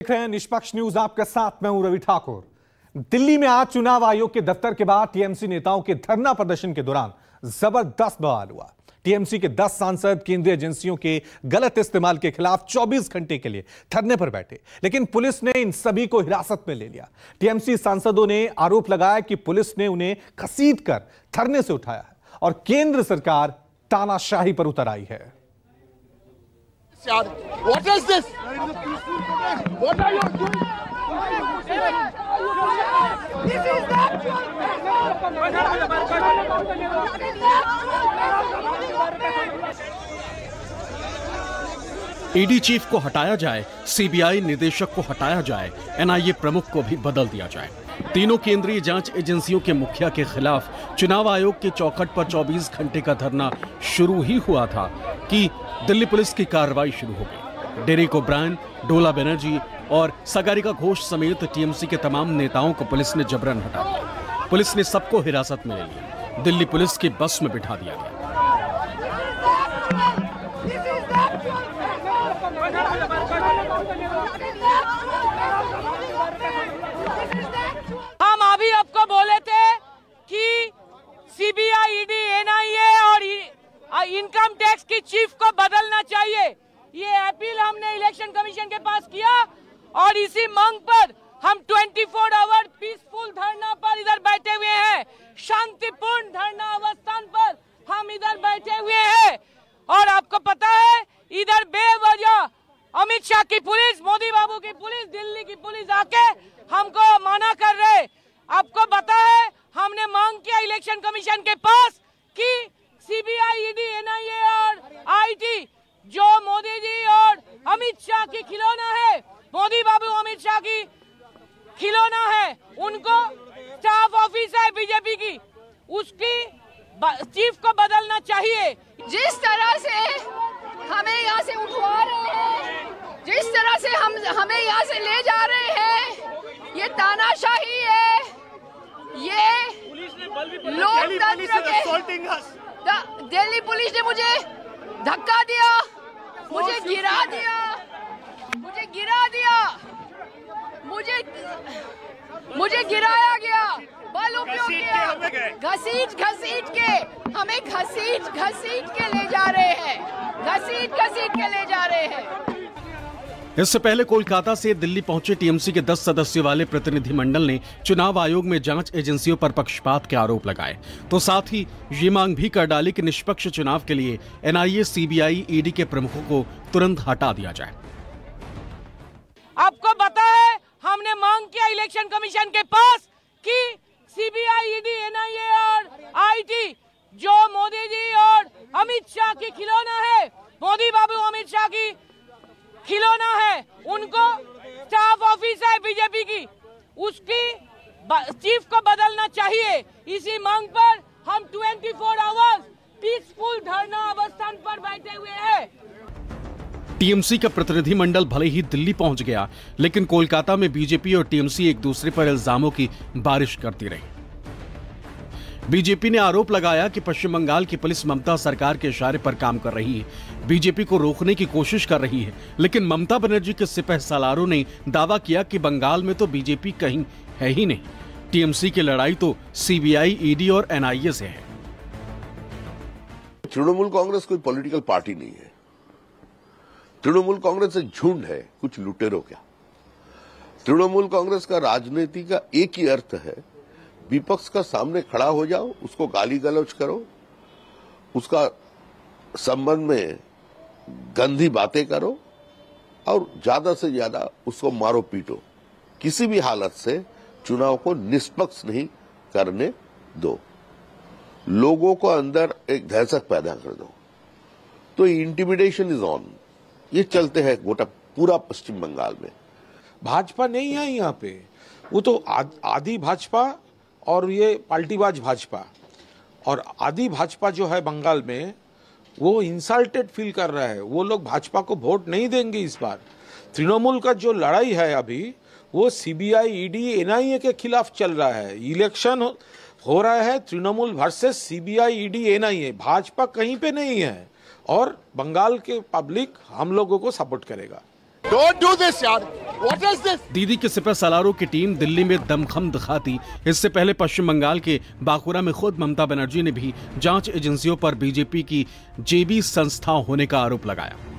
देख रहे हैं निष्पक्ष न्यूज, आपके साथ मैं हूं रवि ठाकुर। दिल्ली में आज चुनाव आयोग के दफ्तर के बाहर टीएमसी नेताओं के धरना प्रदर्शन के दौरान जबरदस्त बवाल हुआ। टीएमसी के 10 सांसद केंद्रीय एजेंसियों के गलत इस्तेमाल के खिलाफ 24 घंटे के लिए धरने पर बैठे, लेकिन पुलिस ने इन सभी को हिरासत में ले लिया। टीएमसी सांसदों ने आरोप लगाया कि पुलिस ने उन्हें घसीटकर धरने से उठाया है और केंद्र सरकार तानाशाही पर उतर आई है। What is this? What are you doing? This is not ED chief को हटाया जाए, सीबीआई निदेशक को हटाया जाए, एनआईए प्रमुख को भी बदल दिया जाए। तीनों केंद्रीय जांच एजेंसियों के मुखिया के खिलाफ चुनाव आयोग के चौखट पर 24 घंटे का धरना शुरू ही हुआ था कि दिल्ली पुलिस की कार्रवाई शुरू हो गई। डेरेक ओब्रायन, डोला बनर्जी और सागरिका घोष समेत टीएमसी के तमाम नेताओं को पुलिस ने जबरन हटा दिया। पुलिस ने सबको हिरासत में ले लिया। दिल्ली पुलिस की बस में बिठा दिया गया। हम अभी आपको बोले थे कि सीबीआई, ईडी, एनआईए और इनकम टैक्स की चीफ को बदलना चाहिए। ये अपील हमने इलेक्शन कमीशन के पास किया और इसी मांग पर हम 24 आवर पीसफुल धरना पर इधर बैठे हुए हैं। शांतिपूर्ण धरना अवस्थान पर हम इधर बैठे हुए हैं। और आपको पता है, इधर बेवजह अमित शाह की पुलिस, मोदी बाबू की पुलिस, दिल्ली की पुलिस आके हमको मना कर रहे। आपको पता है, हमने मांग किया इलेक्शन कमीशन के पास कि सीबीआई, ईडी, एनआईए और आईटी जो मोदी जी और अमित शाह की खिलौना है, मोदी बाबू अमित शाह की खिलौना है, उनको स्टाफ ऑफिस है बीजेपी की, उसकी चीफ को बदलना चाहिए। जिस तरह से हमें यहाँ से उठवा रहे हैं, जिस तरह से हमें यहाँ से ले जा रहे हैं, ये तानाशाही है। ये लोकतंत्र के दिल्ली पुलिस ने मुझे धक्का दिया, मुझे गिरा दिया, मुझे गिराया गया, बल उपयोग किया, घसीट के हमें घसीट के ले जा रहे हैं, घसीट के ले जा रहे हैं। इससे पहले कोलकाता से दिल्ली पहुंचे टीएमसी के 10 सदस्यों वाले प्रतिनिधिमंडल ने चुनाव आयोग में जांच एजेंसियों पर पक्षपात के आरोप लगाए, तो साथ ही ये मांग भी कर डाली कि निष्पक्ष चुनाव के लिए एनआईए, सीबीआई, ईडी के प्रमुखों को तुरंत हटा दिया जाए। आपको पता है, हमने मांग किया इलेक्शन कमीशन के पास कि सीबीआई, ईडी, एनआईए और आईटी जो मोदी जी और अमित शाह की खिलौना है, मोदी बाबू अमित शाह की खिलौना है, उनको स्टाफ ऑफिस है बीजेपी की, उसकी चीफ को बदलना चाहिए। इसी मांग पर हम 24 आवर्स पीसफुल धरना अवस्थान पर बैठे हुए हैं। टीएमसी का प्रतिनिधिमंडल भले ही दिल्ली पहुंच गया, लेकिन कोलकाता में बीजेपी और टीएमसी एक दूसरे पर इल्जामों की बारिश करती रही। बीजेपी ने आरोप लगाया कि पश्चिम बंगाल की पुलिस ममता सरकार के इशारे पर काम कर रही है, बीजेपी को रोकने की कोशिश कर रही है, लेकिन ममता बनर्जी के सिपह सालारों ने दावा किया कि बंगाल में तो बीजेपी कहीं है ही नहीं। टीएमसी की लड़ाई तो सीबीआई, ईडी और एनआईए से है। तृणमूल कांग्रेस कोई पॉलिटिकल पार्टी नहीं है। तृणमूल कांग्रेस एक झुंड है कुछ लुटेरों का। तृणमूल कांग्रेस का राजनीति का एक ही अर्थ है, विपक्ष का सामने खड़ा हो जाओ, उसको गाली गलौज करो, उसका संबंध में गंदी बातें करो और ज्यादा से ज्यादा उसको मारो पीटो। किसी भी हालत से चुनाव को निष्पक्ष नहीं करने दो, लोगों को अंदर एक दहशत पैदा कर दो। तो इंटिमिडेशन इज ऑन, ये चलते हैं गोटा पूरा पश्चिम बंगाल में। भाजपा नहीं है यहाँ पे, वो तो आदि भाजपा और ये पाल्टीबाज भाजपा, और आदि भाजपा जो है बंगाल में वो इंसल्टेड फील कर रहा है। वो लोग भाजपा को वोट नहीं देंगे इस बार। तृणमूल का जो लड़ाई है अभी वो सीबीआई, ईडी, एनआईए के खिलाफ चल रहा है। इलेक्शन हो रहा है Trinamool versus CBI, ED, NIA. Bhajpa कहीं पे नहीं है और बंगाल के पब्लिक हम लोगों को सपोर्ट करेगा। Don't do this, yaar. What is this? दीदी के सिपह सलारों की टीम दिल्ली में दमखम दिखाती। इससे पहले पश्चिम बंगाल के बांकुरा में खुद ममता बनर्जी ने भी जांच एजेंसियों पर बीजेपी की जेबी संस्था होने का आरोप लगाया।